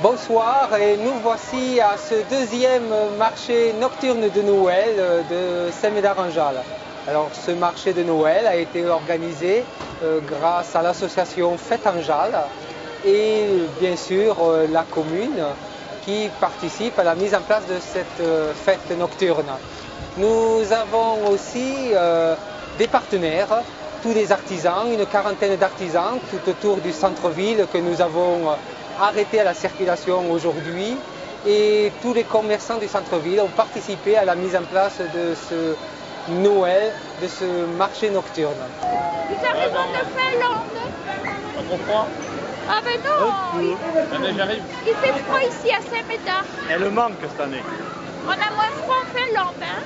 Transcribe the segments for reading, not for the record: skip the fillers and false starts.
Bonsoir, et nous voici à ce deuxième marché nocturne de Noël de Saint-Médard-en-Jalles. Alors ce marché de Noël a été organisé grâce à l'association Fête en Jalles et bien sûr la commune qui participe à la mise en place de cette fête nocturne. Nous avons aussi des partenaires, tous les artisans, une quarantaine d'artisans tout autour du centre-ville que nous avons arrêté à la circulation aujourd'hui, et tous les commerçants du centre-ville ont participé à la mise en place de ce Noël, de ce marché nocturne. Nous arrivons de Finlande. Pas trop froid? Ah ben non, J'arrive. il fait froid ici à Saint-Médard. Elle manque cette année. On a moins froid en Finlande, hein.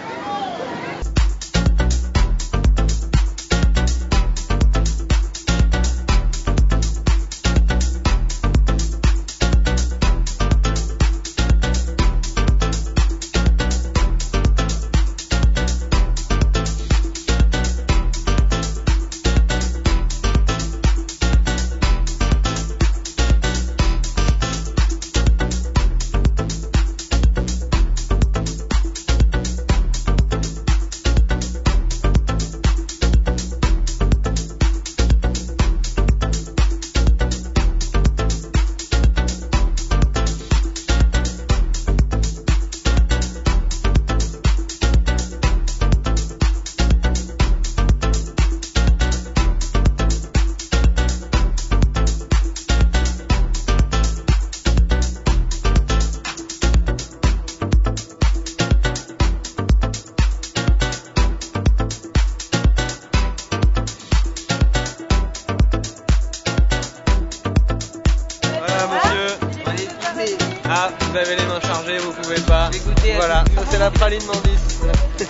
Ah, vous avez les mains chargées, vous pouvez pas. Voilà, ça c'est la praline Mandis.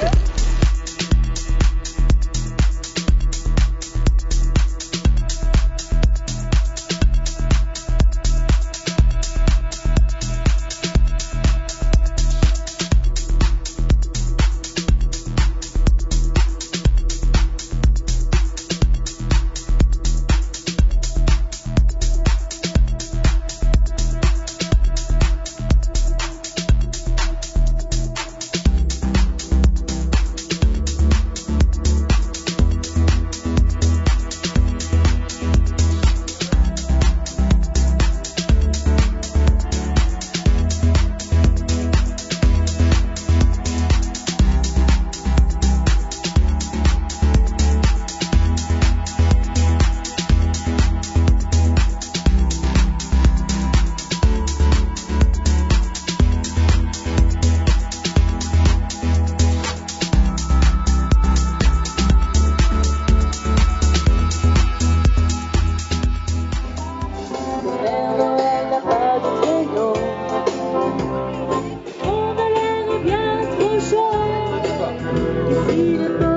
On a l'air bien trop chaud.